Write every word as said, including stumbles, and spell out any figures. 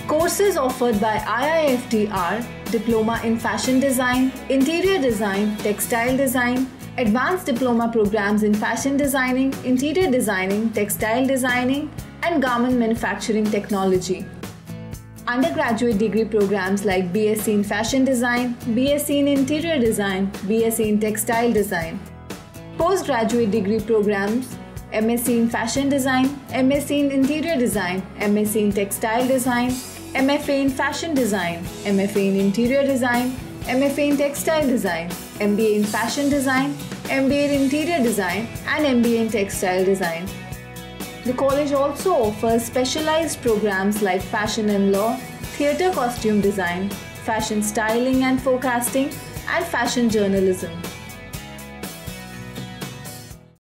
Courses offered by I I F D are Diploma in Fashion Design, Interior Design, Textile Design, Advanced Diploma programs in Fashion Designing, Interior Designing, Textile Designing, and Garment Manufacturing Technology. Undergraduate degree programs like B S c in Fashion Design, B S c in Interior Design, B S c in Textile Design. Postgraduate degree programs M S c in Fashion Design, M S c in Interior Design, M S c in Textile Design, M F A in Fashion Design, M F A in Interior Design, M F A in Textile Design, M B A in Fashion Design, M B A in Interior Design, and M B A in Textile Design. The college also offers specialized programs like Fashion and Law, Theatre Costume Design, Fashion Styling and Forecasting, and Fashion Journalism.